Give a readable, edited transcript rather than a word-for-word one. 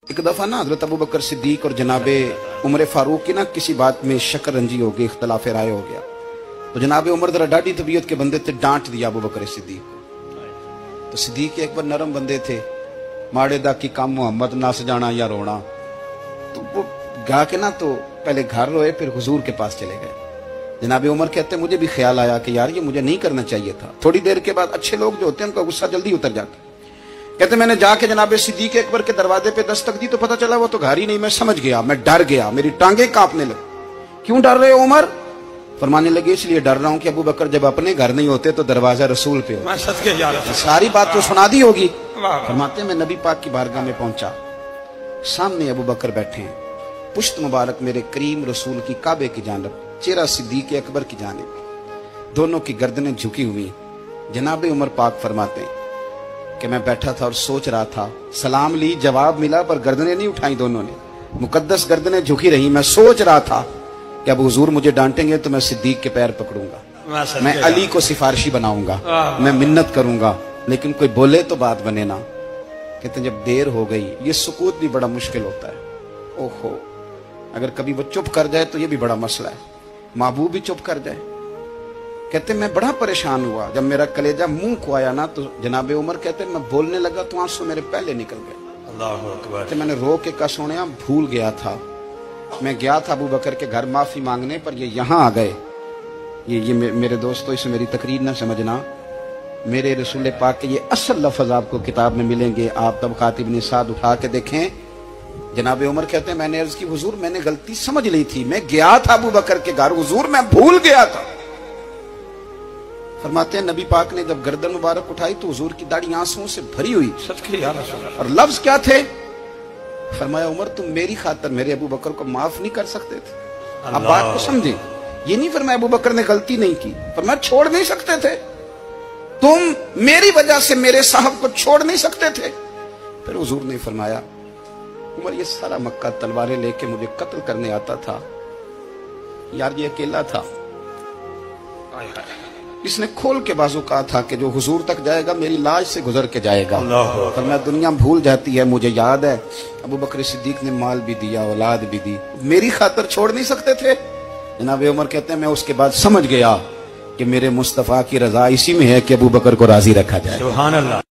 एक दफा ना हजरत अबू बकर सिद्दीक और जनाबे उमर फारूक की ना किसी बात में शक्कर रंजी हो गई, इख्तलाफ राय हो गया। तो जनाबे उमर जरा डाढ़ी तबीयत के बंदे थे, डांट दिया अबू बकर सिद्दीक को। तो सिद्दीक एक बार नरम बंदे थे, माड़े दा की काम मोहम्मद नस जाना या रोना। तो वो गा के ना तो पहले घर रोए, फिर हुजूर के पास चले गए। जनाबे उमर कहते मुझे भी ख्याल आया कि यार ये मुझे नहीं करना चाहिए था। थोड़ी देर के बाद अच्छे लोग जो होते हैं उनका गुस्सा जल्दी उतर जाता। कहते मैंने जाके जनाबे सिद्दीक अकबर के दरवाजे पे दस्तक दी तो पता चला वो तो घर ही नहीं। मैं समझ गया, मैं डर गया, मेरी टांगे कांपने लगी। क्यों डर रहे हो उमर? फरमाने लगे इसलिए डर रहा हूं कि अबू बकर जब अपने घर नहीं होते तो दरवाजा रसूल पे होता। सारी बात तो सुना दी होगी। फरमाते मैं नबी पाक की बारगाह में पहुंचा, सामने अबू बकर बैठे हैं, पुश्त मुबारक मेरे करीम रसूल की काबे की जानब, चेहरा सिद्दीक अकबर की जानब, दोनों की गर्दनें झुकी हुई। जनाबे उमर पाक फरमाते हैं कि मैं बैठा था और सोच रहा था, सलाम ली, जवाब मिला, पर गर्दनें नहीं उठाई दोनों ने, मुकद्दस गर्दनें झुकी रही। मैं सोच रहा था कि अब हुजूर मुझे डांटेंगे तो मैं सिद्दीक के पैर पकड़ूंगा, मैं अली को सिफारिशी बनाऊंगा, मैं मिन्नत करूंगा, लेकिन कोई बोले तो बात बने ना। कहते जब देर हो गई, ये सुकूत भी बड़ा मुश्किल होता है। ओहो, अगर कभी वो चुप कर जाए तो ये भी बड़ा मसला है, महबूब भी चुप कर जाए। कहते मैं बड़ा परेशान हुआ, जब मेरा कलेजा मुंह को आया ना तो जनाबे उमर कहते मैं बोलने लगा तो आंसू मेरे पहले निकल गए। अल्लाहु अकबर। मैंने रो के कहा सोनिया भूल गया था, मैं गया था अबू बकर के घर माफी मांगने, पर ये यहाँ आ गए। ये मेरे दोस्तों, इसे मेरी तकरीर ना समझना, मेरे रसूल पाक के ये असल लफ्ज आपको किताब में मिलेंगे। आप तबक़ात इब्न साद उठा के देखें। जनाबे उमर कहते हैं मैंने अर्ज की हुजूर मैंने गलती समझ ली थी, मैं गया था अबू बकर के घर, हुजूर मैं भूल गया था। फरमाते हैं नबी पाक ने जब गर्दन मुबारक उठाई तो हुजूर की दाढ़ी आंसुओं से भरी हुई। और लफ्ज क्या थे? फरमाया उमर तुम मेरी खातर मेरे अबू बकर को माफ नहीं कर सकते थे? आप बात को समझे, ये नहीं फरमाया अबू बकर ने गलती नहीं की, फरमाया छोड़ नहीं सकते थे, तुम मेरी वजह से मेरे साहब को छोड़ नहीं सकते थे। फिर हुजूर ने फरमाया उमर ये सारा मक्का तलवारें लेके मुझे कत्ल करने आता था, यार ये अकेला था, इसने खोल के बाजू कहा था कि जो हुजूर तक जाएगा मेरी लाश से गुजर के जाएगा। पर मैं दुनिया भूल जाती है, मुझे याद है अबू बकर सिद्दीक ने माल भी दिया, औलाद भी दी, मेरी खातर छोड़ नहीं सकते थे। जनाब उमर कहते हैं मैं उसके बाद समझ गया कि मेरे मुस्तफा की रजा इसी में है कि अबू बकर को राजी रखा जाए। सुभान अल्लाह।